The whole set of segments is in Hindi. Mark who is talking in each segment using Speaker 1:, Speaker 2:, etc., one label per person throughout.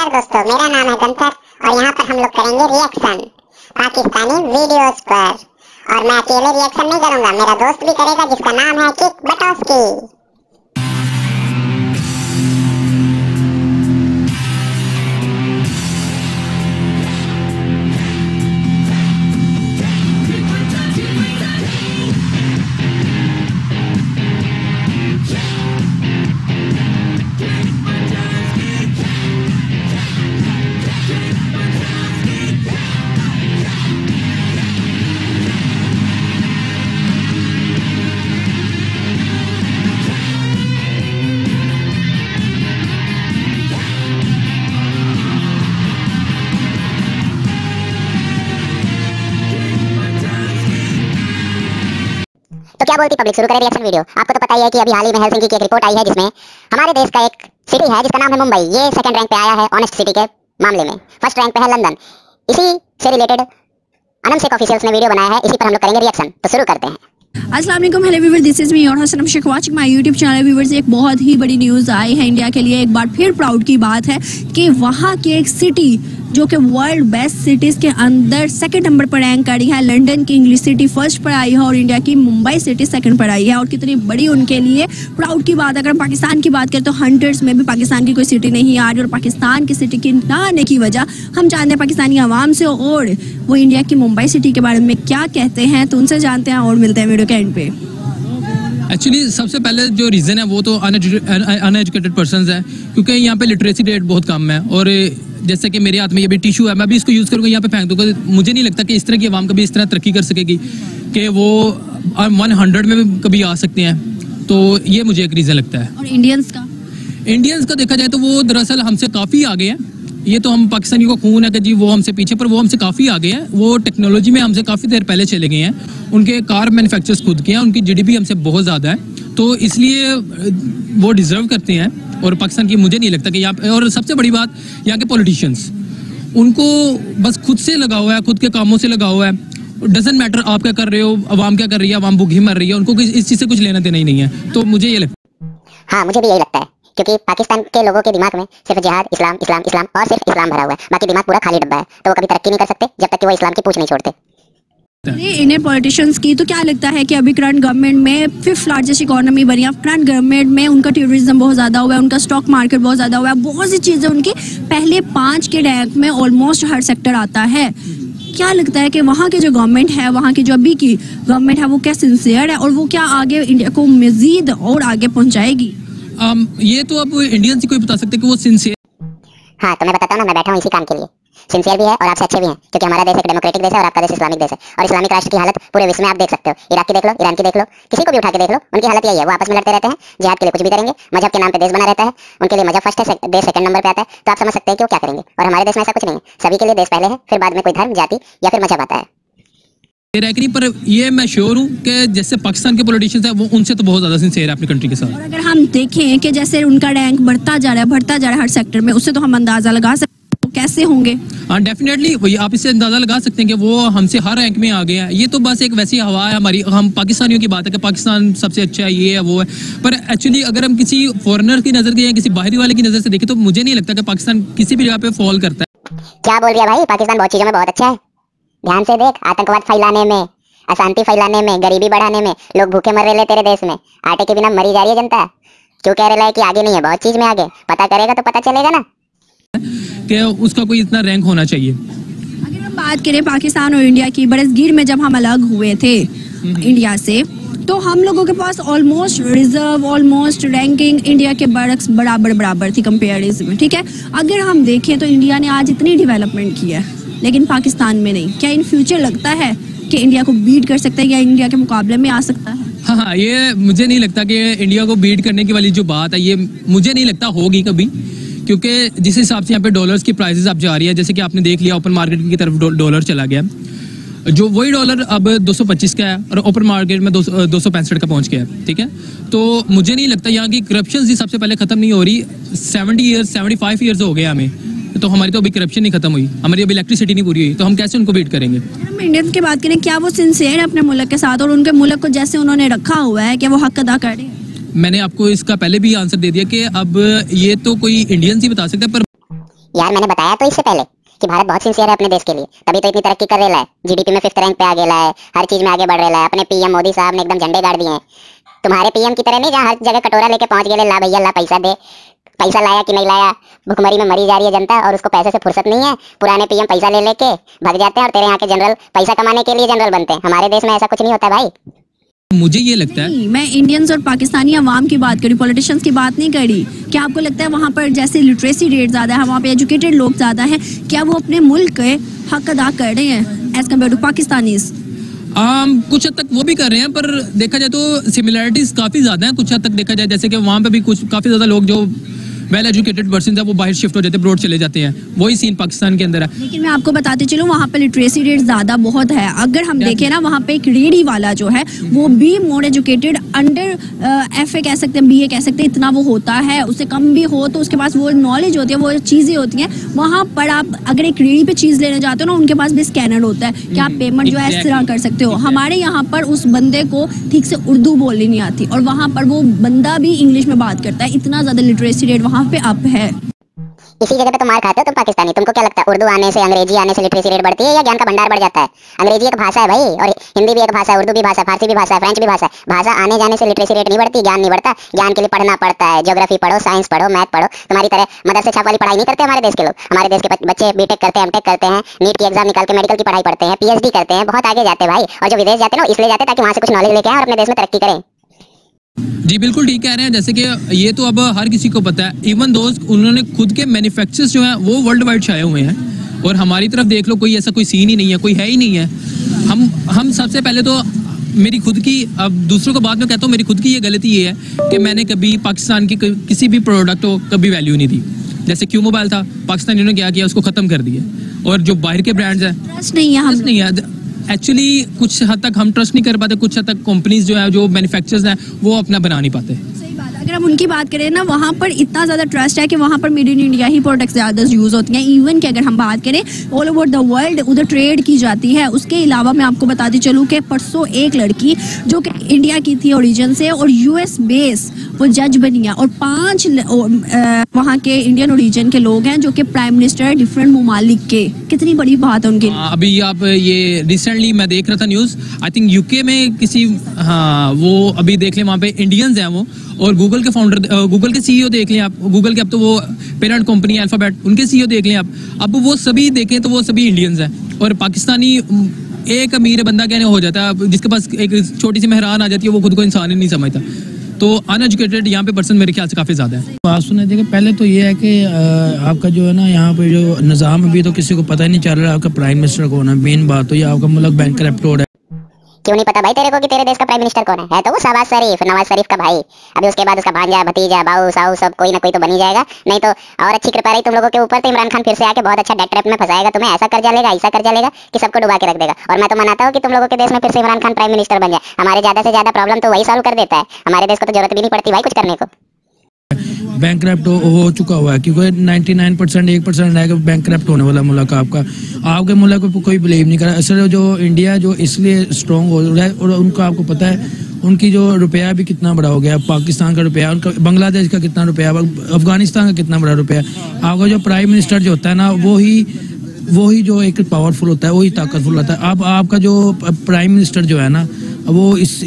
Speaker 1: नमस्कार दोस्तों, मेरा नाम है गंतर और यहाँ पर हम लोग करेंगे रिएक्शन पाकिस्तानी वीडियोस पर। और मैं अकेले रिएक्शन नहीं करूँगा, मेरा दोस्त भी करेगा जिसका नाम है किक बटोस्की। तो क्या बोलती पब्लिक, शुरू करें रिएक्शन वीडियो। आपको तो पता ही है कि अभी हाल ही में हेलसिंकी की एक रिपोर्ट आई है जिसमें हमारे देश का एक सिटी है जिसका नाम है मुंबई, ये सेकंड रैंक पे आया है ऑनेस्ट सिटी के मामले में। फर्स्ट रैंक पे है लंदन। इसी से रिलेटेड अनम शेख ऑफिशियल्स ने वीडियो बनाया है, इसी पर हम लोग करेंगे रिएक्शन। तो शुरू करते हैं।
Speaker 2: अस्सलाम वालेकुम, hello viewers, this is me और Hasan Shaikh watching my YouTube channel. Viewers, एक बहुत ही बड़ी न्यूज़ आई है इंडिया के लिए। एक बार फिर प्राउड की बात है कि वहाँ की एक सिटी जो कि वर्ल्ड बेस्ट सिटीज़ के अंदर सेकंड नंबर पर रैंक करी है। लंदन की इंग्लिश सिटी फर्स्ट पर आई है और इंडिया की मुंबई सिटी सेकंड पर आई है। और कितनी बड़ी उनके लिए प्राउड की बात। अगर पाकिस्तान की बात करें तो हंड्रेड्स में भी पाकिस्तान की कोई सिटी नहीं आ रही, और पाकिस्तान की सिटी की ना आने की वजह हम जानते हैं पाकिस्तानी आवाम से, और वो इंडिया की मुंबई सिटी के बारे में क्या कहते हैं तो उनसे जानते हैं और मिलते हैं वीडियो के एंड पे।
Speaker 3: एक्चुअली सबसे पहले जो रीज़न है वो तो अनएजुकेटेड पर्सनस है, क्योंकि यहाँ पे लिटरेसी रेट बहुत कम है। और जैसे कि मेरे हाथ में ये भी टिश्यू है, मैं भी इसको यूज़ करूँगा, यहाँ पे फेंक दूँगा। मुझे नहीं लगता कि इस तरह की आवाम कभी इस तरह तरक्की कर सकेगी कि वो 100 में भी कभी आ सकते हैं। तो ये मुझे एक रीज़न लगता है।
Speaker 2: और इंडियंस का
Speaker 3: देखा जाए तो वो दरअसल हमसे काफ़ी आगे हैं। ये तो हम पाकिस्तानी को खून है कि जी वो हमसे पीछे, पर वो हमसे काफ़ी आगे हैं। वो टेक्नोलॉजी में हमसे काफ़ी देर पहले चले गए हैं। उनके कार मैन्युफैक्चर्स खुद के हैं, उनकी जीडीपी हमसे बहुत ज़्यादा है, तो इसलिए वो डिज़र्व करते हैं। और पाकिस्तान की मुझे नहीं लगता कि यहाँ पे, और सबसे बड़ी बात यहाँ के पॉलिटिशियंस, उनको बस खुद से लगा हुआ है, खुद के कामों से लगा हुआ है। डजेंट मैटर आप क्या कर रहे हो, आवाम क्या कर रही है, आवाम भूखी मर रही है, उनको इस चीज़ से कुछ लेना देना ही नहीं है। तो मुझे ये लगता है।
Speaker 1: हाँ, मुझे भी यही लगता है, क्योंकि पाकिस्तान के लोगों के दिमाग में सिर्फ जिहाद, इस्लाम इस्लाम इस्लाम और सिर्फ इस्लाम भरा हुआ है। बाकी दिमाग पूरा खाली डब्बा है, तो वो कभी तरक्की नहीं कर सकते जब तक कि वो इस्लाम की पूछ नहीं छोड़ते।
Speaker 2: इंडियन पॉलिटिशियंस की तो क्या लगता है कि अभी करंट गवर्नमेंट में 5th लार्जेस्ट इकोनॉमी बनी है। करंट गवर्नमेंट में उनका टूरिज्म बहुत ज़्यादा हुआ है, उनका स्टॉक मार्केट बहुत ज़्यादा हुआ है, बहुत सी चीज़ें उनकी पहले 5 के रैंक में ऑलमोस्ट हर सेक्टर आता है। क्या लगता है कि वहाँ की जो गवर्नमेंट है, वहाँ की जो अभी की गवर्नमेंट है, वो क्या सिंसियर है और वो क्या आगे इंडिया को मज़ीद और आगे पहुँचाएगी?
Speaker 3: ये तो अब इंडियन से कोई बता सकते कि वो सिंसियर।
Speaker 1: हाँ, तो मैं बताता हूँ ना, मैं बैठा हूँ इसी काम के लिए। सिंसियर भी है और आपसे अच्छे भी हैं, क्योंकि हमारा देश एक डेमोक्रेटिक देश है और आपका देश इस्लामिक देश है। और इस्लामिक राष्ट्र की हालत पूरे विश्व में आप देख सकते हो। इराक की देख लो, ईरान की देख लो, किसी को भी उठा के देख लो, उनकी हालत यही है। वो आपस में लड़ते रहते हैं, जिहाद के लिए कुछ भी करेंगे, मजहब के नाम पे देश बना रहता है। उनके लिए मजहब फर्स्ट है, देश सेकंड नंबर पे आता है। तो आप समझ सकते हैं कि वो क्या करेंगे। और हमारे देश में ऐसा कुछ नहीं है, सभी के लिए देश पहले है, फिर बाद में कोई धर्म, जाति या फिर मजहब आता है।
Speaker 3: पर ये मैं श्योर हूँ कि जैसे पाकिस्तान के पॉलिटिशियंस हैं, वो उनसे तो बहुत ज़्यादा सिंसियर है अपनी कंट्री के साथ।
Speaker 2: और अगर हम देखें कि जैसे उनका रैंक बढ़ता जा रहा है हर सेक्टर में, उससे तो हम अंदाजा लगा सकते हैं कैसे होंगे।
Speaker 3: हाँ, डेफिनेटली आप इससे अंदाजा लगा सकते हैं कि वो हमसे हर रैंक में आ गए हैं। ये तो बस एक वैसी हवा है हमारी, हम पाकिस्तानियों की बात है कि पाकिस्तान सबसे अच्छा है, ये है वो है। पर एक्चुअली अगर हम किसी फॉरेनर की नज़र से या किसी बाहरी वाले की नज़र से देखें तो मुझे नहीं लगता कि पाकिस्तान किसी भी जगह पे फॉल करता है।
Speaker 1: क्या बोल दिया भाई, पाकिस्तान बहुत चीज़ों में बहुत अच्छा है। ध्यान से देख, आतंकवाद फैलाने में, अशांति फैलाने में, गरीबी बढ़ाने में, लोग भूखे मर रहे तेरे देश में, आटे के बिना मरी जा रही है जनता। क्यों कह रहे है कि आगे नहीं है? बहुत चीज में आगे, पता करेगा तो पता चलेगा ना
Speaker 3: कि उसका कोई इतना रैंक होना चाहिए।
Speaker 2: अगर हम बात करें पाकिस्तान और इंडिया की, बरसगीर में जब हम अलग हुए थे इंडिया से, तो हम लोगों के पास almost reserve, almost ranking India के बराबर थी कंपेरिजन में, ठीक है। अगर हम देखें तो इंडिया ने आज इतनी डेवलपमेंट की है, लेकिन पाकिस्तान में नहीं। क्या इन फ्यूचर लगता है कि इंडिया को बीट कर सकता है या इंडिया के मुकाबले में आ सकता है?
Speaker 3: हाँ, ये मुझे नहीं लगता कि इंडिया को बीट करने की वाली जो बात है, ये मुझे नहीं लगता होगी कभी। क्योंकि जिस हिसाब से यहाँ पे डॉलर्स की प्राइसेस अब जा रही है, जैसे कि आपने देख लिया ओपन मार्केट की तरफ डॉलर चला गया, जो वही डॉलर अब 225 का है और ओपन मार्केट में 265 का पहुंच गया है, ठीक है। तो मुझे नहीं लगता यहाँ की करप्शन ही सबसे पहले खत्म नहीं हो रही। 75 ईयर्स हो गए हमें, तो हमारी तो अभी करप्शन नहीं खत्म हुई, हमारी अभी इलेक्ट्रिसिटी नहीं पूरी हुई, तो हम कैसे उनको बीट करेंगे?
Speaker 2: हम इंडियंस की बात करें, क्या वो सिंसियर है अपने मुल्क के साथ और उनके मुल्क को जैसे उन्होंने रखा हुआ है, क्या वो हक अदा कर रहे हैं?
Speaker 3: मैंने आपको इसका पहले भी आंसर दे दिया कि अब ये तो कोई इंडियंस ही बता सकता है। पर
Speaker 1: यार मैंने बताया तो इससे पहले कि भारत बहुत सिंसियर है अपने देश के लिए, तभी तो इतनी तरक्की कर रहा है, जीडीपी में 5th रैंक पे आ गया है, हर चीज में आगे बढ़ रहा है। अपने पीएम मोदी साहब ने एकदम झंडे गाड़ दिए हैं। तुम्हारे पीएम की तरह नहीं जहाँ हर जगह कटोरा लेके पहुंच गए, ला भैया ला पैसा दे। पैसा लाया कि नहीं लाया, भुखमरी में मरी जा रही है जनता और उसको पैसे से फुर्सत नहीं है। पुराने पीएम पैसा ले लेके भाग जाते हैं और तेरे यहाँ के जनरल पैसा कमाने के लिए जनरल बनते हैं। हमारे देश में ऐसा कुछ नहीं होता भाई।
Speaker 3: मुझे ये लगता है,
Speaker 2: मैं इंडियंस और पाकिस्तानी अवाम की बात करी, पॉलिटिशियंस की बात नहीं करी। क्या आपको लगता है वहाँ पर जैसे लिटरेसी रेट ज्यादा है, वहाँ पे एजुकेटेड लोग ज्यादा हैं, क्या वो अपने मुल्क के हक अदा कर रहे हैं एज कम्पेयर टू पाकिस्तानीज?
Speaker 3: कुछ हद तक वो भी कर रहे हैं, पर देखा जाए तो सिमिलरिटीज काफी ज्यादा हैं। कुछ हद तक देखा जाए जैसे कि वहाँ पे भी कुछ काफी ज्यादा लोग जो वेल एजुकेटेड पर्सन है वो बाहर शिफ्ट हो जाते हैं, ब्रॉड चले जाते हैं। वही सीन पाकिस्तान के अंदर है।
Speaker 2: लेकिन मैं आपको बताते चलूं वहाँ पे लिटरेसी रेट ज्यादा बहुत है। अगर हम देखें ना, वहाँ पे एक रेडी वाला जो है वो भी मोर एजुकेटेड, अंडर FA कह सकते हैं, BA कह सकते हैं, इतना वो होता है। उससे कम भी हो तो उसके पास वो नॉलेज होती है, वो चीजें होती हैं। वहाँ पर आप अगर एक रेडी पे चीज लेने जाते हो ना, उनके पास भी स्कैनर होता है कि आप पेमेंट जो है इस तरह कर सकते हो। हमारे यहाँ पर उस बंदे को ठीक से उर्दू बोलनी नहीं आती और वहाँ पर वो बंदा भी इंग्लिश में बात करता है। इतना ज्यादा लिटरेसी रेट वहाँ पे अप है।
Speaker 1: इसी जगह पे तो मार खाते हो तुम पाकिस्तानी। तुमको क्या लगता है उर्दू आने से, अंग्रेजी आने से लिटरेसी रेट बढ़ती है या ज्ञान का भंडार बढ़ जाता है? अंग्रेजी एक भाषा है भाई, और हिंदी भी एक भाषा है, उर्दू भी भाषा, फारसी भी भाषा है, फ्रेंच भी भाषा है। भाषा आने जाने से लिटरेसी रेट नहीं बढ़ती, ज्ञान नहीं बढ़ता। ज्ञान के लिए पढ़ना पड़ता है, ज्योग्राफी पढ़ो, साइंस पढ़ो, मैथ पढ़ो। तुम्हारी तरह मदरसे छाप वाली पढ़ाई नहीं करते हमारे देश के लोग। हमारे देश के बच्चे बीटेक करते हैं, एमटेक करते हैं, नीट की एग्जाम निकाल के मेडिकल की पढ़ाई पढ़ते हैं, PhD करते हैं, बहुत आगे जाते हैं भाई। और जो विदेश जाते हैं ना, इसलिए जाते हैं ताकि वहाँ से कुछ नॉलेज लेके आए और अपने देश में तरक्की करें।
Speaker 3: जी बिल्कुल ठीक कह रहे हैं। जैसे कि ये तो अब हर किसी को पता है। इवन दोस्त उन्होंने खुद के मैन्युफैक्चर्स जो हैं वो वर्ल्ड वाइड छाए हुए हैं, और हमारी तरफ देख लो कोई ऐसा कोई सीन ही नहीं है, कोई है ही नहीं है। हम सबसे पहले तो मेरी खुद की, अब दूसरों को बाद में कहता हूँ, मेरी खुद की ये गलती ये है कि मैंने कभी पाकिस्तान की किसी भी प्रोडक्ट को कभी वैल्यू नहीं दी। जैसे क्यू मोबाइल था, पाकिस्तानियों ने क्या किया, उसको खत्म कर दिया। और जो बाहर के ब्रांड्स हैं,
Speaker 2: ट्रस्ट नहीं है
Speaker 3: एक्चुअली कुछ हद तक हम ट्रस्ट नहीं कर पाते, कुछ हद तक कंपनीज जो है, जो मैन्युफैक्चरर्स हैं, वो अपना बना नहीं पाते।
Speaker 2: अगर हम उनकी बात करें ना, वहाँ पर इतना ज़्यादा ट्रस्ट है कि वहाँ पर मेड इन इंडिया ही प्रोडक्ट्स ज़्यादा यूज़ होती हैं। इवन कि अगर हम बात करें ऑल ओवर द वर्ल्ड उधर ट्रेड की जाती है। उसके अलावा मैं आपको बताती चलूँ कि परसों एक लड़की जो कि इंडिया की थी ओरिजिन से और US बेस वो जज बनी है, और 5 वहाँ के इंडियन ओरिजिन के लोग हैं जो कि प्राइम मिनिस्टर डिफरेंट ममालिक के। कितनी बड़ी बात है उनके लिए।
Speaker 3: अभी आप ये रिसेंटली मैं देख रहा था न्यूज़, आई थिंक UK में किसी, हाँ वो अभी देख लें वहाँ पे इंडियंस हैं वो, और गूगल के फाउंडर, गूगल के CEO देख लें आप, गूगल के अब तो वो पेरेंट कंपनी अल्फाबेट, उनके CEO देख लें आप, अब वो सभी देखें तो वो सभी इंडियंस हैं। और पाकिस्तानी एक अमीर बंदा कहने हो जाता है, जिसके पास एक छोटी सी मेहरान आ जाती है, वो खुद को इंसान ही नहीं समझता। तो अनएजुकेटेड यहाँ पे पर्सन मेरे ख्याल से काफ़ी ज़्यादा है।
Speaker 4: बात सुने, देखिए पहले तो ये है कि आपका जो है ना यहाँ पे जो निज़ाम अभी तो किसी को पता ही नहीं चल रहा आपका प्राइम मिनिस्टर कौन है। मेन बात तो ये आपका मुल्क बैंकरप्ट हो रहा है।
Speaker 1: क्यों नहीं पता भाई तेरे को कि तेरे देश का प्राइम मिनिस्टर कौन है? तो वो शहबाज शरीफ, नवाज शरीफ का भाई। अभी उसके बाद उसका भांजा, भतीजा, बाऊ, साऊ सब कोई ना कोई तो बन ही जाएगा। नहीं तो और अच्छी कृपा रही तुम लोगों के ऊपर तो इमरान खान फिर से आके बहुत अच्छा डेट ट्रैप में फंसाएगा तुम्हें। ऐसा कर्जा लेगा, ऐसा कर्जा लेगा कि सबको डुबा के रख देगा। और मैं तो मनाता हूँ कि तुम लोगों के देश में फिर से इमरान खान प्राइम मिनिस्टर बन जाए। हमारे ज्यादा से ज्यादा प्रॉब्लम तो वही सॉल्व कर देता है। हमारे देश को तो जरूरत भी नहीं पड़ती भाई कुछ करने को।
Speaker 4: बैंकरप्ट हो चुका हुआ है, क्योंकि 99% 1% है कि बैंकरप्ट होने वाला मुल्क आपके मुल्क को कोई बिलीव नहीं कर रहा। असल जो इंडिया जो इसलिए स्ट्रॉन्ग हो रहा है, और उनको आपको पता है उनकी जो रुपया भी कितना बड़ा हो गया, पाकिस्तान का रुपया, उनका बांग्लादेश का कितना रुपया, अफगानिस्तान का कितना बड़ा रुपया। आपका जो प्राइम मिनिस्टर जो होता है ना, वही जो एक पावरफुल होता है, वही ताकतफुल होता है। अब आपका जो प्राइम मिनिस्टर जो है ना, वो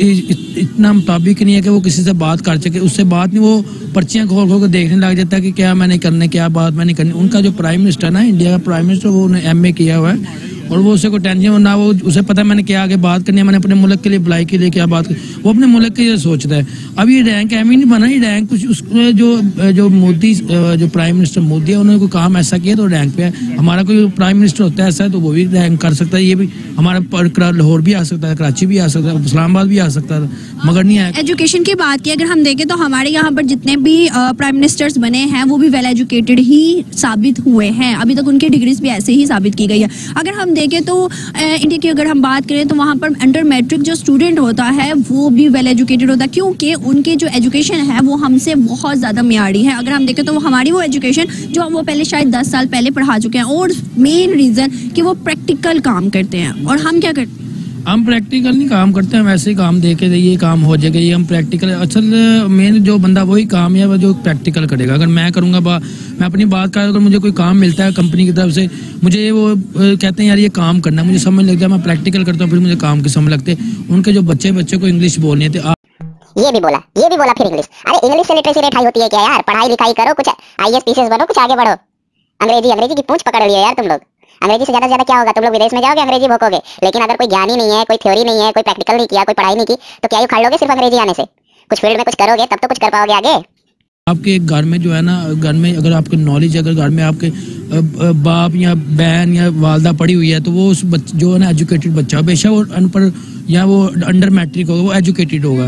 Speaker 4: इतना मुताबिक नहीं है कि वो किसी से बात कर सके। उससे बात नहीं, वो पर्चियाँ खोल खोल के देखने लग जाता है कि क्या मैंने करने, क्या बात मैंने करनी। उनका जो प्राइम मिनिस्टर ना, इंडिया का प्राइम मिनिस्टर, वो MA किया हुआ है, और वो उसे कोई टेंशन ना, वो उसे पता है मैंने क्या आगे बात करनी है, मैंने अपने मुल्क के लिए भलाई के लिए क्या बात करनी, वो अपने मुल्क के लिए सोचता है। अब ये रैंक एम ही नहीं बना, ये रैंक कुछ उसको जो मोदी, जो प्राइम मिनिस्टर मोदी है, उन्होंने कोई काम ऐसा किया तो रैंक पे है। हमारा कोई प्राइम मिनिस्टर होता है ऐसा तो वो भी रैंक कर सकता है। ये भी हमारा लाहौर भी आ सकता है, कराची भी आ सकता है, इस्लामाबाद भी आ सकता है, मगर नहीं आया।
Speaker 2: एजुकेशन की बात की अगर हम देखें तो हमारे यहाँ पर जितने भी प्राइम मिनिस्टर्स बने हैं वो भी वेल एजुकेटेड ही साबित हुए हैं। अभी तक उनकी डिग्रीज भी ऐसे ही साबित की गई है। अगर हम देखें तो इंडिया की अगर हम बात करें तो वहाँ पर अंडर मैट्रिक जो स्टूडेंट होता है वो भी वेल एजुकेटेड होता है, क्योंकि उनकी जो एजुकेशन है वो हमसे बहुत ज़्यादा मियारी है। अगर हम देखें तो हमारी वो एजुकेशन जो वो पहले शायद 10 साल पहले पढ़ा चुके हैं, और मेन रीज़न कि वो प्रैक्टिकल काम करते हैं और हम क्या करते हैं।
Speaker 4: हम प्रैक्टिकल नहीं काम करते हैं, वैसे ही काम दे के ये काम हो जाएगा, ये हम प्रैक्टिकल असल मेन जो बंदा वही काम है वो जो प्रैक्टिकल करेगा। अगर मैं करूँगा मैं अपनी बात कर, अगर मुझे कोई काम मिलता है कंपनी की तरफ से, मुझे वो कहते हैं यार ये काम करना है, मुझे समझ लगता है, मैं प्रैक्टिकल करता हूँ, फिर मुझे काम के समझ लगते। उनके जो बच्चे को इंग्लिश बोलनी थी,
Speaker 1: ये भी बोला फिर इंग्लिश। अरे इंग्लिश से लिटरेसी रेट हाई होती है क्या यार? पढ़ाई लिखाई करो, कुछ IAS PCS बनो, कुछ आगे बढ़ो। अंग्रेजी की पूंछ पकड़ लिया यार तुम लोग। अंग्रेजी से ज्यादा क्या होगा? तुम लोग विदेश में जाओगे अंग्रेजी भोंकोगे, लेकिन अगर कोई ज्ञान ही नहीं है, कोई थ्योरी नहीं है, कोई प्रैक्टिकल नहीं किया, कोई पढ़ाई नहीं की, तो क्या यू खा लोगे सिर्फ अंग्रेजी आने से? कुछ फील्ड में कुछ करोगे तब तो कुछ कर पाओगे आगे।
Speaker 4: आपके घर में जो है ना, घर में अगर आपके नॉलेज, अगर घर में आपके बाप या बहन या वालदा पढ़ी हुई है, तो वो उस जो है ना एजुकेटेड बच्चा, बेशक वो अनपढ़ या वो अंडर मैट्रिक होगा, वो एजुकेटेड होगा।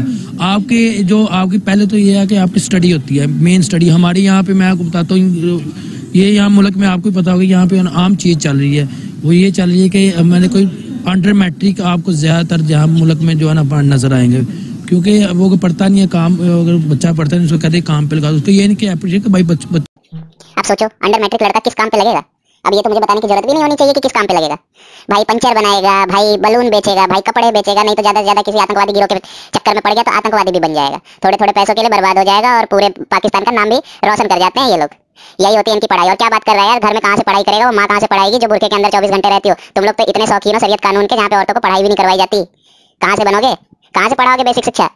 Speaker 4: आपकी पहले तो ये है कि आपकी स्टडी होती है, मेन स्टडी। हमारे यहाँ पे मैं आपको बताता हूँ, ये यहाँ मुल्क में आपको पता होगा, यहाँ पे आम चीज़ चल रही है, वो ये चल रही है कि मैंने कोई अंडर मैट्रिक आपको ज़्यादातर जहाँ मुल्क में जो है ना नज़र आएंगे, क्योंकि वो पढ़ता नहीं है काम। अगर बच्चा पढ़ता है उसको कहते हैं काम पे लगा, उसको ये नहीं कि अप्रिशिएट भाई
Speaker 1: अब सोचो अंडर मैट्रिक लड़का किस काम पे लगेगा? अब ये तो मुझे बताने की जरूरत भी नहीं होनी चाहिए कि किस काम पे लगेगा। भाई पंचर बनाएगा, भाई बलून बेचेगा, भाई कपड़े बेचेगा, नहीं तो ज्यादा से ज्यादा किसी आतंकवादी गिरोह के चक्कर में पड़ गया तो आतंकवादी भी बन जाएगा। थोड़े थोड़े पैसों के लिए बर्बाद हो जाएगा और पूरे पाकिस्तान का नाम भी रोशन कर जाते हैं ये लोग। यही होती है इनकी पढ़ाई। और क्या बात कर रहा है यार, घर में कहाँ से पढ़ाई करेगा वो? माँ कहाँ से पढ़ाएगी जो बुरके के अंदर 24 घंटे रहती हो? तुम लोग तो इतने शौकीन हो शरीयत कानून के, जहाँ पे औरतों को पढ़ाई भी नहीं करवाई जाती। कहाँ से बनोगे? कहाँ से पढ़ाओगे बेसिक शिक्षा?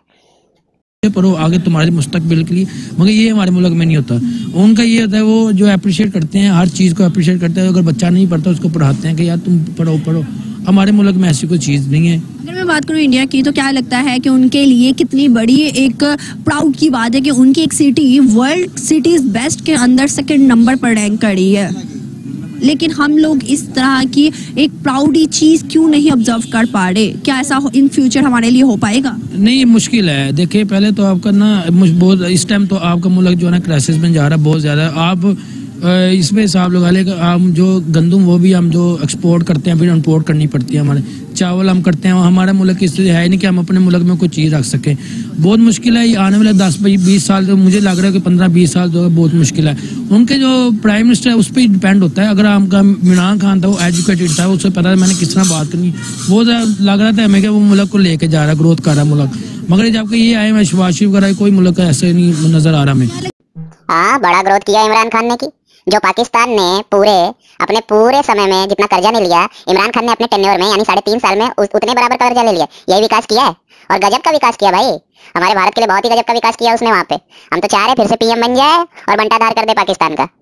Speaker 4: पढ़ो आगे तुम्हारे मुस्तकबिल के लिए। मगर ये हमारे मुल्क में नहीं होता। उनका ये होता है, वो जो अप्रिशिएट करते हैं, हर चीज़ को अप्रिशिएट करते हैं। अगर बच्चा नहीं पढ़ता उसको पढ़ाते हैं कि यार तुम पढ़ो। हमारे मुल्क में ऐसी कोई चीज़ नहीं है।
Speaker 2: अगर मैं बात करूं इंडिया की, तो क्या लगता है कि उनके लिए कितनी बड़ी एक प्राउड की बात है कि उनकी एक सिटी वर्ल्ड सिटीज बेस्ट के अंदर 2nd नंबर पर रैंक करी है। लेकिन हम लोग इस तरह की एक प्राउडी चीज क्यों नहीं ऑब्जर्व कर पा रहे? क्या ऐसा इन फ्यूचर हमारे लिए हो पाएगा?
Speaker 4: नहीं, मुश्किल है। देखिए पहले तो आपका ना बहुत इस टाइम तो आपका मुल्क जो है ना क्राइसिस में जा रहा है बहुत ज़्यादा। आप इसमें हिसाब लगा ले, हम जो गंदम वो भी हम जो एक्सपोर्ट करते हैं फिर इम्पोर्ट करनी पड़ती है। हमारे चावल हम करते हैं, हमारे मुल्क की स्थिति है नहीं कि हम अपने मुल्क में कोई चीज़ रख सकें। बहुत मुश्किल है। ये आने वाले 10-20 साल, तो मुझे लग रहा है कि 15-20 साल जो है बहुत मुश्किल है। उनके जो प्राइम मिनिस्टर है उस पर डिपेंड होता है। अगर आपका इमरान खान था वो एजुकेटेड था, उससे पता है मैंने किस तरह बात करनी, वो लग रहा था हमें कि वो मुल्क को लेके जा रहा है, ग्रोथ कर रहा है मुल्क। मगर जबकि ये आए मैं शहबाज शरीफ वगैरह कोई मुल्क ऐसे नहीं नजर आ रहा हमें।
Speaker 1: हाँ, बड़ा ग्रोथ किया इमरान खान ने की। जो पाकिस्तान ने अपने पूरे समय में जितना कर्जा नहीं लिया, इमरान खान ने अपने टेन्योर में यानी 3.5 साल में उतने बराबर कर्जा ले लिया। यही विकास किया है और गजब का विकास किया भाई। हमारे भारत के लिए बहुत ही गजब का विकास किया उसने वहाँ पे। हम तो चाह रहे फिर से PM बन जाए और बंटाधार कर दे पाकिस्तान का।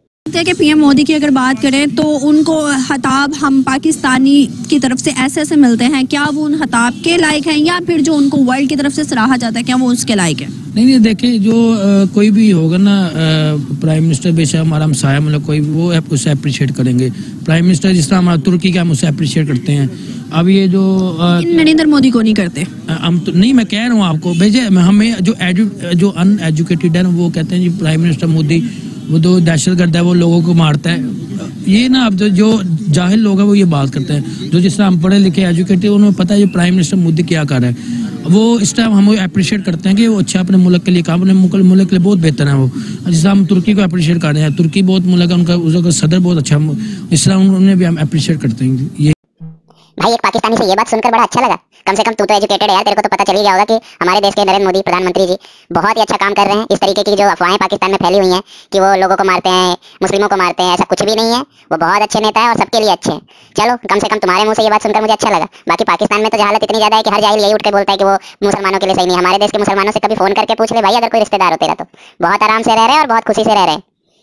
Speaker 2: कि PM मोदी की अगर बात करें तो उनको खिताब हम पाकिस्तानी की तरफ से ऐसे मिलते हैं, क्या वो उन खिताब के लायक हैं, या फिर जो उनको वर्ल्ड की तरफ से सराहा जाता है क्या वो उसके लायक है?
Speaker 4: नहीं, देखिए जो कोई भी होगा ना प्राइम मिनिस्टर, बेशक हमारा हमसाया मुल्क कोई, वो उसे अप्रिशिएट करेंगे। प्राइम मिनिस्टर जिस तरह हमारा तुर्की का, हम उसे अप्रिशिएट करते हैं। अब ये जो
Speaker 2: नरेंद्र मोदी को नहीं करते
Speaker 4: हम तो नहीं, मैं कह रहा हूँ आपको भेजे, हमें जो अनएजुकेटेड है वो कहते हैं जी प्राइम मिनिस्टर मोदी वो तो दहशतगर्द है, वो लोगों को मारता है। ये ना अब जो जाहिल लोग हैं वो ये बात करते हैं। जो जिस तरह हम पढ़े लिखे एजुकेटेड, उन्हें पता है ये प्राइम मिनिस्टर मोदी क्या कर रहा है। वो इस टाइम हम अप्रिशिएट करते हैं कि वो अच्छा अपने मुल्क के लिए काम, अपने मुल्क के लिए बहुत बेहतर है वो। जिस तरह हम तुर्की को अप्रिशिएट कर रहे हैं, तुर्की बहुत मुल्क है, उसका सदर बहुत अच्छा, इस तरह उन्हें भी हम अप्रिशिएट करते हैं। ये
Speaker 1: भाई एक पाकिस्तानी से ये बात सुनकर बड़ा अच्छा लगा। कम से कम तू तो एजुकेटेड है यार, तेरे को तो पता चल ही गया होगा कि हमारे देश के नरेंद्र मोदी प्रधानमंत्री जी बहुत ही अच्छा काम कर रहे हैं। इस तरीके की जो अफवाहें पाकिस्तान में फैली हुई हैं कि वो लोगों को मारते हैं, मुस्लिमों को मारते हैं, ऐसा कुछ भी नहीं है। वो बहुत अच्छे नेता है और सबके लिए अच्छे हैं। चलो कम से कम तुम्हारे मुंह से ये बात सुनकर मुझे अच्छा लगा। बाकी पाकिस्तान में तो जहालत इतनी ज्यादा है कि हर जाहिल यही उठ के बोलता है कि वो मुसलमानों के लिए सही नहीं है। हमारे देश के मुसलमानों से कभी फोन करके पूछ ले भाई, अगर कोई रिश्तेदार हो तेरा, तो बहुत आराम से रह रहे हैं और बहुत खुशी से रह रहे हैं।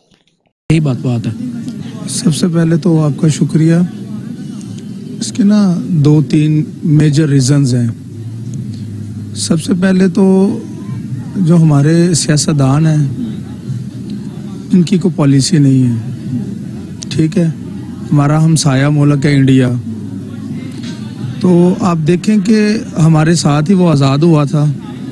Speaker 4: यही बात है।
Speaker 5: सबसे पहले तो आपका शुक्रिया। इसके ना 2-3 मेजर रीजंस हैं। सबसे पहले तो जो हमारे सियासतदान हैं इनकी कोई पॉलिसी नहीं है, ठीक है। हमारा हमसाया मुल्क है इंडिया, तो आप देखें कि हमारे साथ ही वो आज़ाद हुआ था।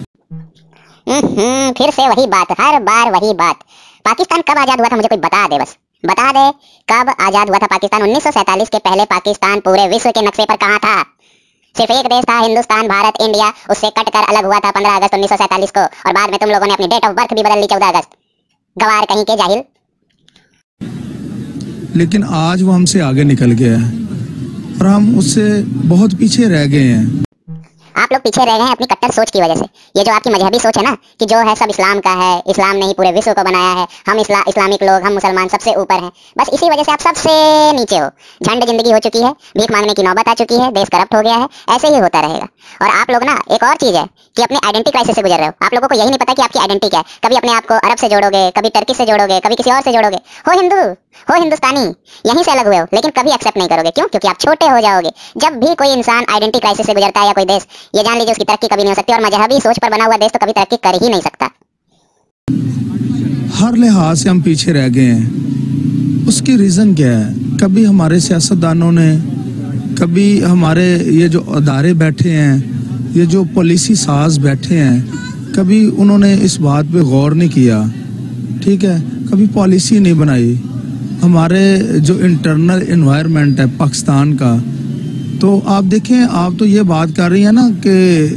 Speaker 1: फिर से वही बात, हर बार वही बात। पाकिस्तान कब आज़ाद हुआ था मुझे कोई बता दे, बस बता दे कब आजाद हुआ था पाकिस्तान। 1947 के पहले पाकिस्तान पूरे विश्व के नक्शे पर कहाँ था? सिर्फ एक देश था, हिंदुस्तान, भारत, इंडिया। उससे कटकर अलग हुआ था 15 अगस्त 1947 को, और बाद में तुम लोगों ने अपनी डेट ऑफ बर्थ भी बदल ली 14 अगस्त। गवार कहीं के जाहिल।
Speaker 5: लेकिन आज वो हमसे आगे निकल गया है। और हम उससे बहुत पीछे रह गए हैं।
Speaker 1: आप लोग पीछे रह गए हैं अपनी कट्टर सोच की वजह से। ये जो आपकी मजहबी सोच है ना कि जो है सब इस्लाम का है, इस्लाम ने ही पूरे विश्व को बनाया है, हम इस्लामिक लोग, हम मुसलमान सबसे ऊपर हैं, बस इसी वजह से आप सबसे नीचे हो। झंड जिंदगी हो चुकी है, भीख मांगने की नौबत आ चुकी है, देश करप्ट हो गया है, ऐसे ही होता रहेगा। और आप लोग ना एक और चीज है कि अपने आइडेंटिटी क्राइसिस से गुजर रहे हो। आप लोगों को यही नहीं पता कि आपकी आइडेंटिटी क्या है। कभी अपने आप को अरब से जोड़ोगे, कभी टर्की से जोड़ोगे, कभी किसी और से जोड़ोगे। हो हिंदू, हो हिंदुस्तानी, यहीं से अलग हुए हो, लेकिन कभी एक्सेप्ट नहीं करोगे। क्यों? क्योंकि आप छोटे हो जाओगे। जब भी कोई इंसान आइडेंटिटी क्राइसिस से गुजरता है या कोई देश, ये जान लीजिए उसकी तरक्की कभी नहीं हो सकती। और मजहबी सोच पर बना हुआ देश तो कभी तरक्की कर ही नहीं सकता।
Speaker 5: हर लिहाज से हम पीछे रह गए हैं। उसकी रीज़न क्या है? कभी हमारे सियासतदानों ने, कभी हमारे ये जो अदारे बैठे हैं, ये जो पॉलिसी साज बैठे हैं, कभी उन्होंने इस बात पे गौर नहीं किया। ठीक है, कभी पॉलिसी नहीं बनाई। हमारे जो इंटरनल एनवायरनमेंट है पाकिस्तान का, तो आप देखें, आप तो ये बात कर रही हैं ना कि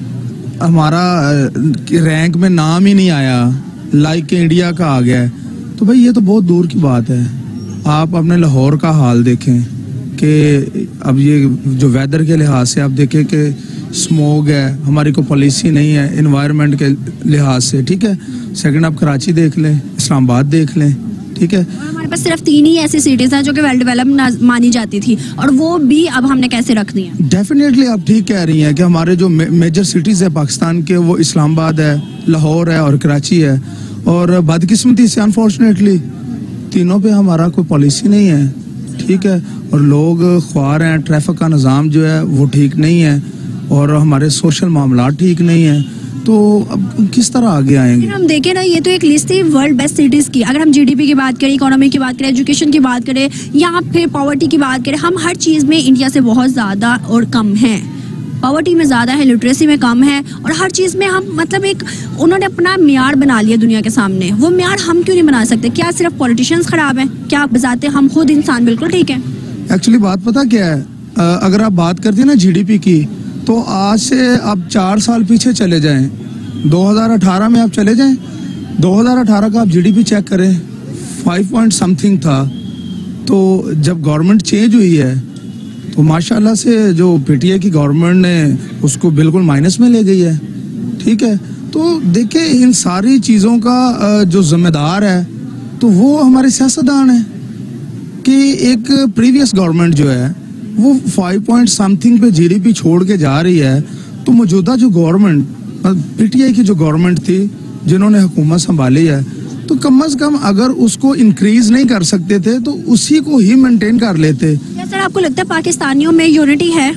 Speaker 5: हमारा रैंक में नाम ही नहीं आया, लाइक इंडिया का आ गया है। तो भाई ये तो बहुत दूर की बात है। आप अपने लाहौर का हाल देखें कि अब ये जो वेदर के लिहाज से आप देखें कि स्मोग है, हमारी कोई पॉलिसी नहीं है एनवायरनमेंट के लिहाज से। ठीक है, सेकंड आप कराची देख लें, इस्लामाबाद देख लें। ठीक है,
Speaker 2: और हमारे पास सिर्फ 3 ही ऐसी सिटीज हैं जो कि वेल डेवलप्ड मानी जाती थी, और वो भी अब हमने कैसे रख दी हैं।
Speaker 5: डेफिनेटली आप ठीक कह रही हैं कि हमारे जो मेजर सिटीज़ है पाकिस्तान के, वो इस्लामाबाद है, लाहौर है और कराची है। और बदकिस्मती से अनफॉर्चुनेटली तीनों पे हमारा कोई पॉलिसी नहीं है। ठीक है, और लोग ख्वार हैं, ट्रैफिक का निज़ाम जो है वो ठीक नहीं है, और हमारे सोशल मामला ठीक नहीं है। तो अब किस तरह आगे आएंगे?
Speaker 2: हम देखें ना, ये तो एक लिस्ट थी वर्ल्ड बेस्ट सिटीज की। अगर हम जीडीपी की बात करें, इकोनॉमी की बात करें, एजुकेशन की बात करें, या फिर पॉवर्टी की बात करें, हम हर चीज़ में इंडिया से बहुत ज़्यादा और कम हैं। पॉवर्टी में ज़्यादा है, लिटरेसी में कम है, और हर चीज़ में हम मतलब एक उन्होंने अपना म्यार बना लिया दुनिया के सामने। वो म्यार हम क्यों नहीं बना सकते? क्या सिर्फ पॉलिटिशियंस खराब हैं? क्या बजाते हम खुद इंसान बिल्कुल ठीक है?
Speaker 5: एक्चुअली बात पता क्या है, अगर आप बात करते हैं ना जीडीपी की, तो आज से आप 4 साल पीछे चले जाएं, 2018 में आप चले जाएं, 2018 का आप जीडीपी चेक करें, 5 पॉइंट समथिंग था। तो जब गवर्नमेंट चेंज हुई है तो माशाल्लाह से जो पीटीआई की गवर्नमेंट ने उसको बिल्कुल माइनस में ले गई है। ठीक है, तो देखिए इन सारी चीज़ों का जो जिम्मेदार है तो वो हमारे सियासतदान है कि एक प्रीवियस गवर्नमेंट जो है वो 5 पॉइंट समथिंग पे जीडीपी छोड़ के जा रही है। तो मौजूदा जो गवर्नमेंट, पीटीआई की जो गवर्नमेंट थी जिन्होंने हुकूमत संभाली है, तो कम से कम अगर उसको इंक्रीज नहीं कर सकते थे तो उसी को ही मेंटेन कर लेते।
Speaker 2: क्या सर आपको लगता है पाकिस्तानियों में यूनिटी है?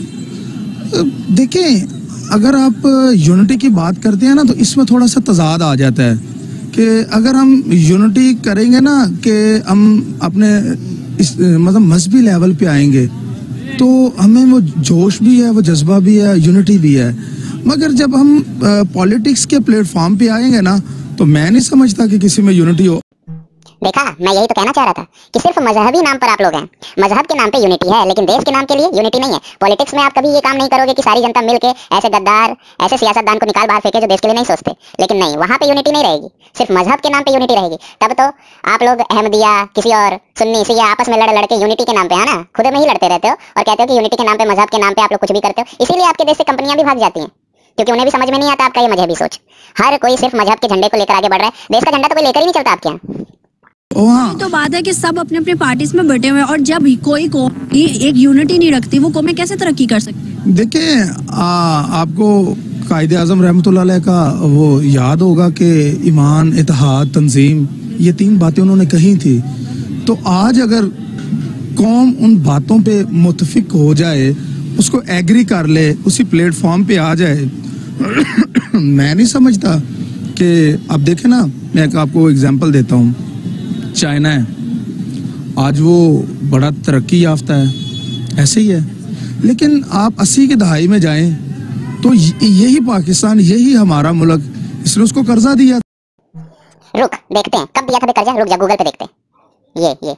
Speaker 5: देखें, अगर आप यूनिटी की बात करते हैं ना तो इसमें थोड़ा सा तजाद आ जाता है कि अगर हम यूनिटी करेंगे ना कि हम अपने मतलब मजहबी लेवल पे आएंगे तो हमें वो जोश भी है, वो जज्बा भी है, यूनिटी भी है। मगर जब हम पॉलिटिक्स के प्लेटफॉर्म पे आएंगे ना तो मैं नहीं समझता कि किसी में यूनिटी हो।
Speaker 1: देखा, मैं यही तो कहना चाह रहा था कि सिर्फ मजहबी नाम पर आप लोग हैं। मजहब के नाम पे यूनिटी है, लेकिन देश के नाम के लिए यूनिटी नहीं है। पॉलिटिक्स में आप कभी ये काम नहीं करोगे कि सारी जनता मिलके ऐसे गद्दार, ऐसे सियासतदान को निकाल बाहर फेंके जो देश के लिए नहीं सोचते। लेकिन नहीं, वहाँ पे यूनिटी नहीं रहेगी, सिर्फ मजहब के नाम पे यूनिटी रहेगी। तब तो आप लोग अहमदिया, किसी और सुन्नी से आपस में लड़के यूनिटी के नाम पे, है ना, खुद में ही लड़ते रहते हो और कहते हो कि यूनिटी के नाम पे, मजहब के नाम पे आप लोग कुछ भी करते हो। इसीलिए आपके देश से कंपनियां भी भाग जाती हैं, क्योंकि उन्हें भी समझ में नहीं आता आपका ये मजहबी सोच। हर कोई सिर्फ मजहब के झंडे को लेकर आगे बढ़ रहा है, देश का झंडा तो कोई लेकर ही नहीं चलता आपके यहाँ।
Speaker 2: ये तो बात है कि सब अपने अपने पार्टीज में बैठे हुए हैं, और जब कोई कौम एक यूनिटी नहीं रखती, वो कौमें कैसे तरक्की कर सकती है?
Speaker 5: देखिए, आपको कायदे आज़म रहमतुल्लाह अलैह का वो याद होगा कि ईमान, इत्तेहाद, तंजीम, ये 3 बातें उन्होंने कही थी। तो आज अगर कौम उन बातों पे मुत्तफिक हो जाए, उसको एग्री कर ले, उसी प्लेटफॉर्म पे आ जाए मैं नहीं समझता कि अब देखें ना, मैं आपको एग्जांपल देता हूँ। चाइना है, आज वो बड़ा तरक्की याफ्ता है, ऐसे ही है। लेकिन आप 80 की दहाई में जाएं तो यही पाकिस्तान, यही हमारा मुल्क, इसने उसको कर्जा दिया।
Speaker 1: रुक, देखते हैं कब दिया था कर्जा। रुक जा, गूगल पे देखते हैं। ये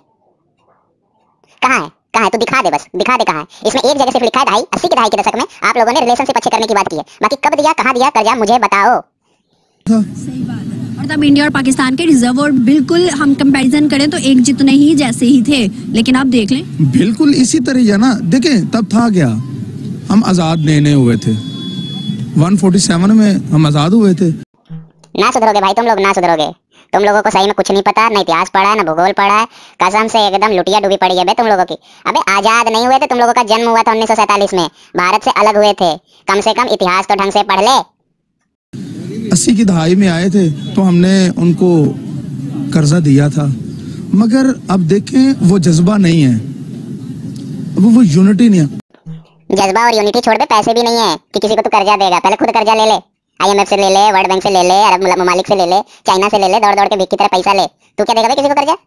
Speaker 1: कहाँ है, कहाँ है? तू दिखा दे, बस दिखा दे कहाँ है। इसमें एक जगह सिर्फ लिखा है 80 की दहाई के दशक में आप लोगों ने रिलेशनशिप अच्छे करने की बात की है। बाकी कब दिया, कहाँ दिया कर्जा, मुझे बताओ।
Speaker 5: था।
Speaker 2: सही बात है। और तब इंडिया और पाकिस्तान के रिजर्व और बिल्कुल हम कंपैरिजन करें तो एक जितने ही जैसे ही थे, लेकिन आप देख लें
Speaker 5: बिल्कुल इसी तरह है ना। देखें तब था क्या, हम आजाद नए हुए थे, 147 में हम आजाद हुए थे।
Speaker 1: ना सुधरोगे भाई तुम लोग, ना सुधरोगे। तुम लोगों को सही में कुछ नहीं पता, ना इतिहास पढ़ा है, ना भूगोल पढ़ा है। कसम से एकदम लुटिया डूबी पड़ी है बे तुम लोगों की। अबे आजाद नहीं हुए थे, तुम लोगों का जन्म हुआ था 1947 में, भारत से अलग हुए थे। कम से कम इतिहास तो ढंग से पढ़ ले।
Speaker 5: 80 की दहाई में आए थे तो हमने उनको कर्जा दिया था, मगर अब देखें वो जज्बा नहीं है, अब वो यूनिटी नहीं है।
Speaker 1: जज्बा और यूनिटी छोड़ दे, पैसे भी नहीं है कि किसी को तू कर्जा देगा। पहले खुद कर्जा ले ले, IMF से ले ले, वर्ल्ड बैंक से ले ले, अरब ममालिक से ले ले, चाइना से ले ले, दौड़ दौड़ के भीख की तरह पैसा ले। तू क्या देगा भाई किसी को कर्जा?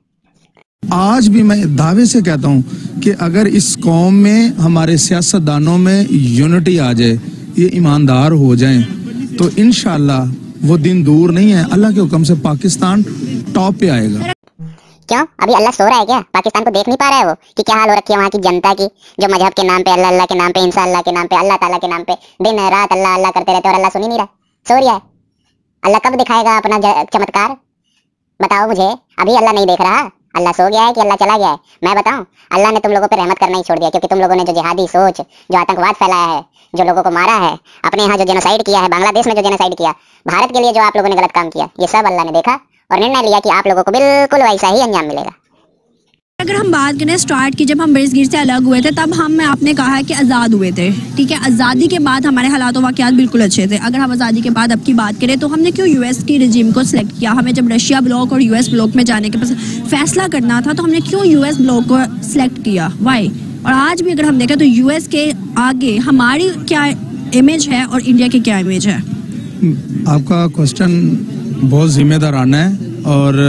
Speaker 5: आज भी मैं दावे से कहता हूं कि अगर इस कौम में हमारे सियासतदानों में यूनिटी आ जाए, ये ईमानदार हो जाएं, तो इंशाल्लाह वो दिन दूर नहीं है, अल्लाह के हुक्म से पाकिस्तान टॉप पे आएगा।
Speaker 1: क्यों अभी अल्लाह सो रहा है क्या? पाकिस्तान को देख नहीं पा रहा है वो कि क्या हाल हो रखी है वहाँ की जनता की, जो मजहब के नाम पे, अल्लाह अल्लाह के नाम पे, इंसान अल्लाह के नाम पे, अल्लाह ताला के नाम पे दिन रात अल्लाह अल्लाह करते रहते और अल्लाह सुन ही नहीं रहा, सो रहा है। अल्लाह कब दिखाएगा अपना चमत्कार? बताओ मुझे। अभी अल्लाह नहीं देख रहा, अल्लाह सो गया है कि अल्लाह चला गया है? मैं बताऊं, अल्लाह ने तुम लोगों पे रहमत करना ही छोड़ दिया, क्योंकि तुम लोगों ने जो जिहादी सोच, जो आतंकवाद फैलाया है, जो लोगों को मारा है, अपने यहाँ जो जेनोसाइड किया है, बांग्लादेश में जो जेनोसाइड किया, भारत के लिए जो आप लोगों ने गलत काम किया, ये सब अल्लाह ने देखा और निर्णय लिया कि आप लोगों को बिल्कुल वैसा ही अंजाम मिलेगा।
Speaker 2: अगर हम बात करें स्टार्ट की, जब हम ब्रिजगिर से अलग हुए थे तब हम आपने कहा कि आज़ाद हुए थे, ठीक है। आज़ादी के बाद हमारे हालात वाक़यात बिल्कुल अच्छे थे। अगर हम आज़ादी के बाद अब की बात करें तो हमने क्यों यूएस की रजीम को सिलेक्ट किया? हमें जब रशिया ब्लॉक और यूएस ब्लॉक में जाने के फैसला करना था तो हमने क्यों यूएस ब्लॉक को सिलेक्ट किया? वाई? और आज भी अगर हम देखें तो यूएस के आगे हमारी क्या इमेज है और इंडिया की क्या इमेज है?
Speaker 5: आपका क्वेश्चन बहुत जिम्मेदाराना है और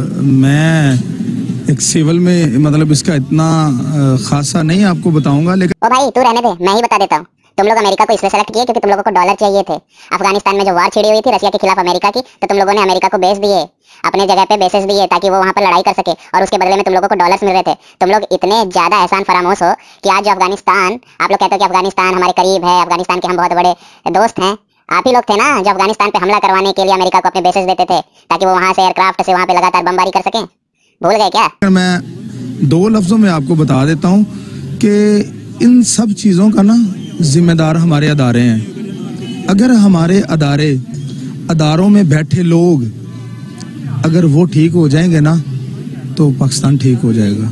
Speaker 5: मैं एक सिविल में मतलब इसका इतना खासा नहीं आपको बताऊंगा, लेकिन
Speaker 1: ओ भाई तू रहने दे, मैं ही बता देता हूँ। तुम लोग अमेरिका को इसलिए सेलेक्ट किए क्योंकि तुम लोगों को डॉलर चाहिए थे। अफगानिस्तान में जो वार छिड़ी हुई थी रशिया के खिलाफ अमेरिका की, तो तुम लोगों ने अमेरिका को बेच दिए, अपने जगह पे बेसेस दिए ताकि वो वहाँ पर लड़ाई कर सके, और उसके बदले में तुम लोगों को डॉलर्स मिल रहे थे। तुम लोग इतने ज्यादा एहसान फरामोश हो कि आज जो अफगानिस्तान, आप लोग कहते हो कि अफगानिस्तान हमारे करीब है, अफगानिस्तान के हम बहुत बड़े दोस्त हैं, आप ही लोग थे ना जो अफगानिस्तान पे हमला करवाने के लिए अमेरिका को अपने बेसेस देते थे ताकि वो वहाँ से एयरक्राफ्ट से वहाँ पे लगातार बमबारी कर सकें। भूल गए क्या?
Speaker 5: मैं 2 लफ्जों में आपको बता देता हूँ कि इन सब चीज़ों का ना जिम्मेदार हमारे अदारे हैं। अगर हमारे अदारों में बैठे लोग अगर वो ठीक हो जाएंगे ना तो पाकिस्तान ठीक हो जाएगा।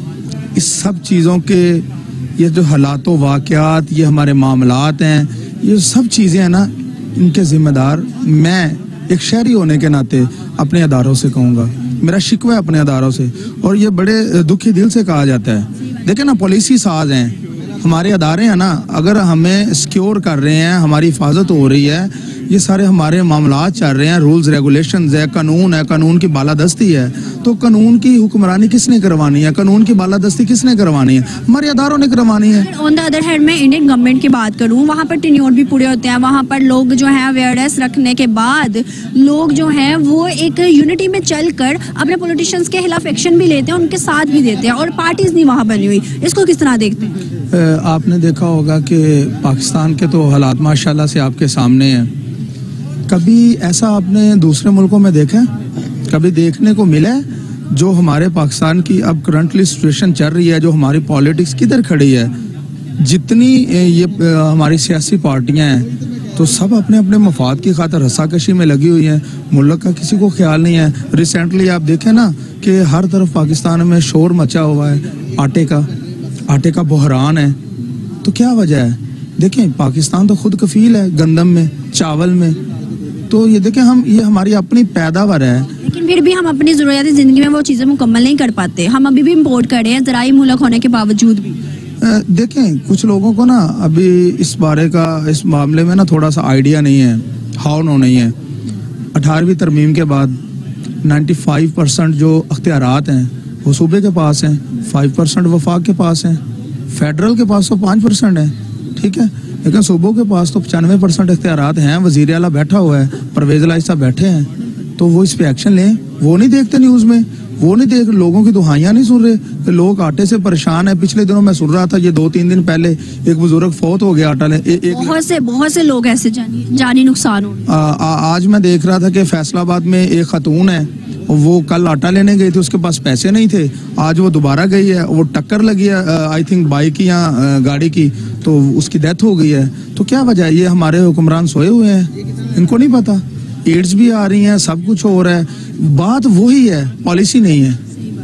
Speaker 5: इस सब चीज़ों के ये जो हालात वाक़यात, ये हमारे मामलात हैं, ये सब चीज़ें हैं ना, इनके जिम्मेदार मैं एक शहरी होने के नाते अपने अदारों से कहूँगा। मेरा शिकवा है अपने अदारों से और ये बड़े दुखी दिल से कहा जाता है। देखिए ना, पॉलिसी साज हैं हमारे अदारे हैं ना, अगर हमें सिक्योर कर रहे हैं, हमारी हिफाजत हो रही है, ये सारे हमारे मामलात चल रहे हैं, रूल्स रेगुलेशंस है, कानून की बालादस्ती है, तो कानून की हुक्मरानी किसने करवानी है, कानून की बालादस्ती किसने करवानी है? हमारे अदारों ने करवानी है।
Speaker 2: ऑन द अदर हैंड मैं इंडियन गवर्नमेंट की बात करूं, वहाँ पर टेन्योर भी पूरे होते हैं, वहाँ पर लोग जो है अवेयरनेस रखने के बाद लोग जो हैं वो एक यूनिटी में चलकर अपने पॉलिटिशियंस के खिलाफ एक्शन भी लेते हैं, उनके साथ भी देते हैं, और पार्टीज नहीं वहाँ बनी हुई। इसको किस तरह देखते हैं?
Speaker 5: आपने देखा होगा कि पाकिस्तान के तो हालात माशाल्लाह से आपके सामने हैं। कभी ऐसा आपने दूसरे मुल्कों में देखा, कभी देखने को मिला जो हमारे पाकिस्तान की अब करंटली सिचुएशन चल रही है, जो हमारी पॉलिटिक्स किधर खड़ी है, जितनी ये हमारी सियासी पार्टियां हैं, तो सब अपने अपने मफाद की खातिर रस्साकशी में लगी हुई हैं, मुल्क का किसी को ख्याल नहीं है। रिसेंटली आप देखें ना कि हर तरफ पाकिस्तान में शोर मचा हुआ है, आटे का बहरान है। तो क्या वजह है? देखें, पाकिस्तान तो खुद कफील है गंदम में, चावल में, तो ये देखें हम, ये हमारी अपनी पैदावार है,
Speaker 2: लेकिन फिर भी हम अपनी ज़रूरियाती ज़िंदगी में वो चीज़ें मुकम्मल नहीं कर पाते। हम अभी भी इम्पोर्ट कर रहे हैं, ज़राई मुल्क होने के बावजूद भी।
Speaker 5: देखें, कुछ लोगों को ना अभी इस मामले में ना थोड़ा सा आइडिया नहीं है, हाउ नो नहीं है। 18वीं तरमीम के बाद 95% जो अख्तियारात हैं वो सूबे के पास हैं, 5% वफाक के पास हैं, फेडरल के पास तो 5% है, ठीक है, लेकिन सूबों के पास तो 95% इख्तियारात हैं। वज़ीर आला बैठा हुआ है, परवेज़ इलाही साहब बैठे हैं, तो वो इस पे एक्शन लें। वो नहीं देखते न्यूज में, वो नहीं देख, लोगों की दुहाइयां नहीं सुन रहे कि लोग आटे से परेशान है। पिछले दिनों मैं सुन रहा था, ये 2-3 दिन पहले एक बुजुर्ग फौत हो गया आटा ले
Speaker 2: बहुत से लोग ऐसे जानी नुकसान हो।
Speaker 5: आज मैं देख रहा था कि फैसलाबाद में एक खातून है, वो कल आटा लेने गई थी, उसके पास पैसे नहीं थे। आज वो दोबारा गई है, वो टक्कर लगी है आई थिंक बाइक या गाड़ी की, तो उसकी डेथ हो गई है। तो क्या वजह है? ये हमारे हुक्मरान सोए हुए हैं, इनको नहीं पता। एड्स भी आ रही हैं, सब कुछ हो रहा है। बात वही है, पॉलिसी नहीं है।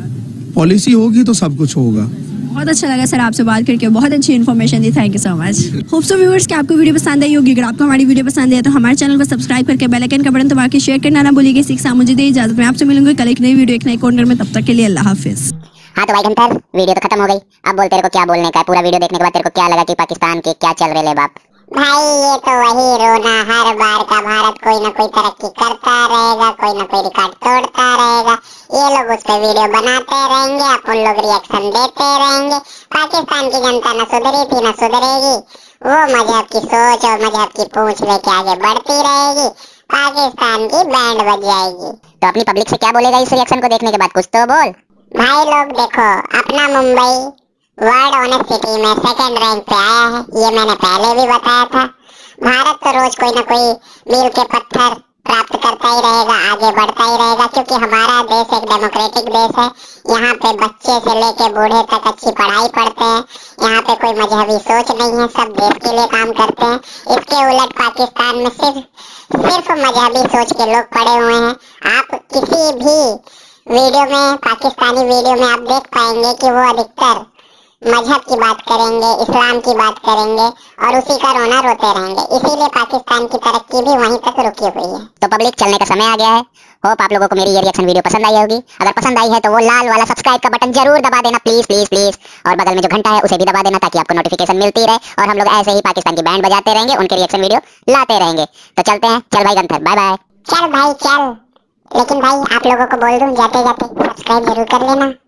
Speaker 5: पॉलिसी होगी तो सब कुछ होगा।
Speaker 2: बहुत अच्छा लगा सर आपसे बात करके, बहुत अच्छी इन्फॉर्मेशन दी, thank you so much. Hope so viewers कि आपको वीडियो पसंद आई होगी। अगर आपको हमारी वीडियो पसंद है तो हमारे चैनल को सब्सक्राइब करके बेल आइकन का बटन दबा के शेयर करना ना भूलिएगा। इसी के साथ मुझे दे इजाजत, मैं आपसे मिलूंगी कल एक नई वीडियो एक नए कॉर्नर में। तब तक के लिए अल्लाह हाफिज।
Speaker 1: हाँ तो भाई घंटर, वीडियो तो खत्म हो गई, अब बोल तेरे को क्या बोलने का है। पूरा वीडियो देखने के बाद तेरे को क्या लगा कि पाकिस्तान के क्या चल रहे ले बाप?
Speaker 6: भाई ये तो वही रोना हर बार का, भारत कोई ना कोई तरक्की करता रहेगा, कोई ना कोई रिकॉर्ड तोड़ता रहेगा। ये लोग उस पे वीडियो बनाते रहेंगे, अपन लोग रिएक्शन देते रहेंगे। पाकिस्तान की जनता न सुधरी थी न सुधरेगी। वो मजहब की सोच और मजहब की पूंछ लेके आगे बढ़ती रहेगी। पाकिस्तान की बैंड बज जाएगी।
Speaker 1: तो अपनी पब्लिक से क्या बोलेगा इस रिएक्शन को देखने के बाद? कुछ तो बोल
Speaker 6: भाई। लोग देखो, अपना मुंबई वर्ल्ड ऑनेस्टी में 2nd रैंक पे आया है, ये मैंने पहले भी बताया था। भारत तो रोज कोई ना कोई मील के पत्थर प्राप्त करता ही रहेगा, आगे बढ़ता ही रहेगा, क्योंकि हमारा देश एक डेमोक्रेटिक देश है। यहाँ पे बच्चे से लेके बूढ़े तक अच्छी पढ़ाई पढ़ते हैं। यहाँ पे कोई मजहबी सोच नहीं है, सब देश के लिए काम करते हैं। इसके उलट पाकिस्तान में सिर्फ मजहबी सोच के लोग पड़े हुए हैं। आप किसी भी वीडियो में, पाकिस्तानी वीडियो में आप देख पाएंगे कि वो अधिकतर मजहब की बात करेंगे, इस्लाम की बात करेंगे और उसी का रोना रोते रहेंगे। इसीलिए पाकिस्तान की तरक्की भी वहीं तक रुकी हुई है।
Speaker 1: तो पब्लिक, चलने का समय आ गया है। होप आप लोगों को मेरी ये रिएक्शन वीडियो पसंद आई होगी। अगर पसंद आई है तो वो लाल वाला सब्सक्राइब का बटन जरूर दबा देना, प्लीज प्लीज प्लीज। और बगल में जो घंटा है उसे भी दबा देना, ताकि आपको नोटिफिकेशन मिलती रहे और हम लोग ऐसे ही पाकिस्तान की बैंड बजाते रहेंगे, उनके रिएक्शन वीडियो लाते रहेंगे। तो चलते हैं, चल भाई गंथर, बाय बाय।
Speaker 6: चल भाई चल, लेकिन भाई आप लोगों को बोल दूं, जाते जाते सब्सक्राइब जरूर कर लेना।